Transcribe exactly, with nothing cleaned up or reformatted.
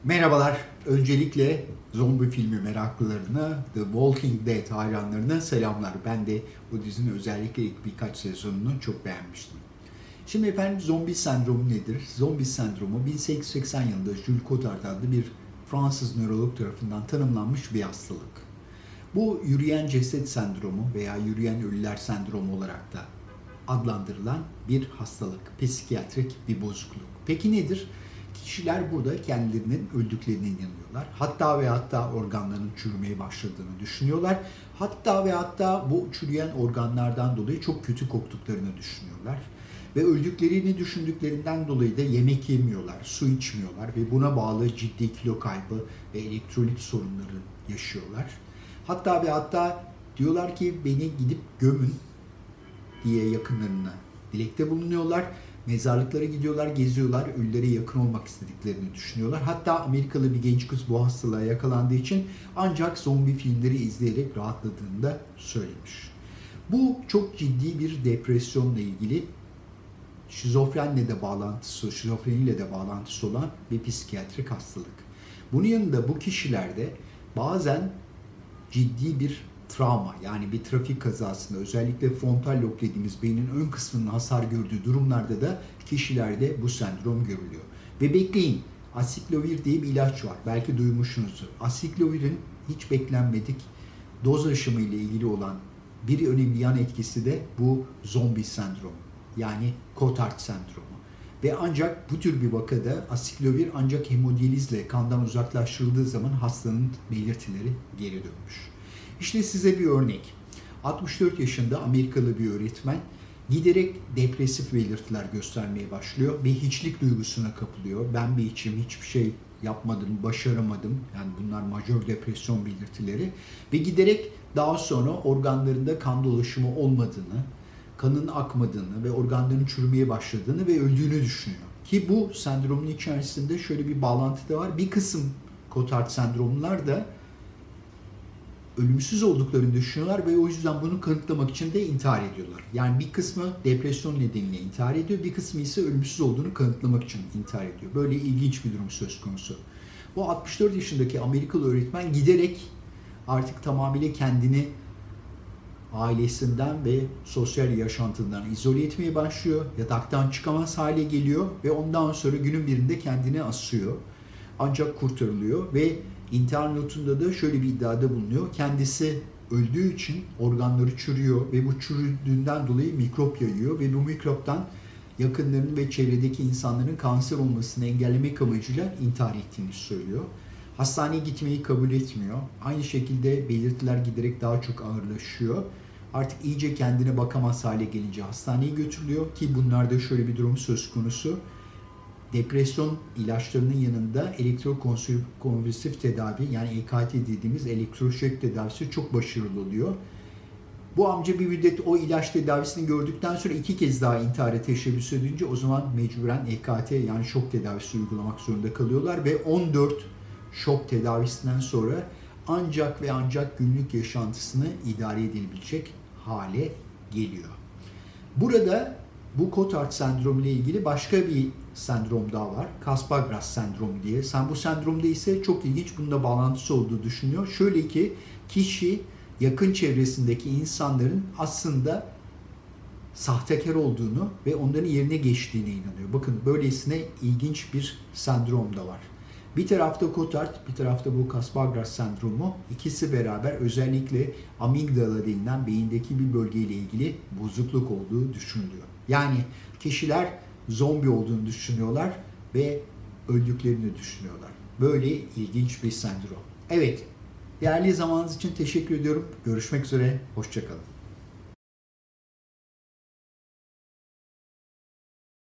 Merhabalar. Öncelikle zombi filmi meraklılarına, The Walking Dead hayranlarına selamlar. Ben de bu dizinin özellikle ilk birkaç sezonunu çok beğenmiştim. Şimdi efendim zombi sendromu nedir? Zombi sendromu bin sekiz yüz seksen yılında Jules Cotard adlı bir Fransız nörolog tarafından tanımlanmış bir hastalık. Bu yürüyen ceset sendromu veya yürüyen ölüler sendromu olarak da adlandırılan bir hastalık, psikiyatrik bir bozukluk. Peki nedir? Kişiler burada kendilerinin öldüklerine inanıyorlar. Hatta ve hatta organlarının çürümeye başladığını düşünüyorlar. Hatta ve hatta bu çürüyen organlardan dolayı çok kötü koktuklarını düşünüyorlar. Ve öldüklerini düşündüklerinden dolayı da yemek yemiyorlar, su içmiyorlar ve buna bağlı ciddi kilo kaybı ve elektrolit sorunları yaşıyorlar. Hatta ve hatta diyorlar ki beni gidip gömün diye yakınlarına dilekte bulunuyorlar. Mezarlıklara gidiyorlar, geziyorlar, ölülere yakın olmak istediklerini düşünüyorlar. Hatta Amerikalı bir genç kız bu hastalığa yakalandığı için ancak zombi filmleri izleyerek rahatladığını da söylemiş. Bu çok ciddi bir depresyonla ilgili, şizofrenle de bağlantısı, şizofreniyle de bağlantısı olan bir psikiyatrik hastalık. Bunun yanında bu kişilerde bazen ciddi bir travma, yani bir trafik kazasında özellikle frontal lob dediğimiz beynin ön kısmının hasar gördüğü durumlarda da kişilerde bu sendrom görülüyor. Ve bekleyin, asiklovir diye bir ilaç var. Belki duymuşsunuzdur. Asiklovir'in hiç beklenmedik doz aşımı ile ilgili olan bir önemli yan etkisi de bu zombi sendromu. Yani Cotard sendromu. Ve ancak bu tür bir vakada asiklovir ancak hemodiyalizle kandan uzaklaştırıldığı zaman hastanın belirtileri geri dönmüş. İşte size bir örnek. altmış dört yaşında Amerikalı bir öğretmen giderek depresif belirtiler göstermeye başlıyor ve hiçlik duygusuna kapılıyor. Ben bir içim hiçbir şey yapmadım, başaramadım. Yani bunlar majör depresyon belirtileri. Ve giderek daha sonra organlarında kan dolaşımı olmadığını, kanın akmadığını ve organların çürümeye başladığını ve öldüğünü düşünüyor. Ki bu sendromun içerisinde şöyle bir bağlantı da var. Bir kısım Cotard sendromlar da ölümsüz olduklarını düşünüyorlar ve o yüzden bunu kanıtlamak için de intihar ediyorlar. Yani bir kısmı depresyon nedeniyle intihar ediyor, bir kısmı ise ölümsüz olduğunu kanıtlamak için intihar ediyor. Böyle ilginç bir durum söz konusu. Bu altmış dört yaşındaki Amerikalı öğretmen giderek artık tamamıyla kendini ailesinden ve sosyal yaşantından izole etmeye başlıyor. Yataktan çıkamaz hale geliyor ve ondan sonra günün birinde kendini asıyor. Ancak kurtarılıyor ve İntihar notunda da şöyle bir iddiada bulunuyor. Kendisi öldüğü için organları çürüyor ve bu çürüdüğünden dolayı mikrop yayıyor ve bu mikroptan yakınlarının ve çevredeki insanların kanser olmasını engellemek amacıyla intihar ettiğini söylüyor. Hastaneye gitmeyi kabul etmiyor. Aynı şekilde belirtiler giderek daha çok ağırlaşıyor. Artık iyice kendine bakamaz hale gelince hastaneye götürülüyor ki bunlarda şöyle bir durum söz konusu. Depresyon ilaçlarının yanında elektrokonvülsif tedavi, yani E K T dediğimiz elektroşok tedavisi çok başarılı oluyor. Bu amca bir müddet o ilaç tedavisini gördükten sonra iki kez daha intihara teşebbüs edince o zaman mecburen E K T, yani şok tedavisi uygulamak zorunda kalıyorlar ve on dört şok tedavisinden sonra ancak ve ancak günlük yaşantısını idare edebilecek hale geliyor. Burada bu Cotard sendromu ile ilgili başka bir sendrom daha var. Kaspar-Gras sendromu diye. Sen bu sendromda ise çok ilginç bununla bağlantısı olduğu düşünüyor. Şöyle ki kişi yakın çevresindeki insanların aslında sahtekar olduğunu ve onların yerine geçtiğine inanıyor. Bakın böylesine ilginç bir sendrom da var. Bir tarafta Cotard, bir tarafta bu Kaspar-Gras sendromu, ikisi beraber özellikle amigdala denilen beyindeki bir bölgeyle ilgili bozukluk olduğu düşünülüyor. Yani kişiler zombi olduğunu düşünüyorlar ve öldüklerini düşünüyorlar. Böyle ilginç bir sendrom. Evet, değerli zamanınız için teşekkür ediyorum. Görüşmek üzere, hoşça kalın.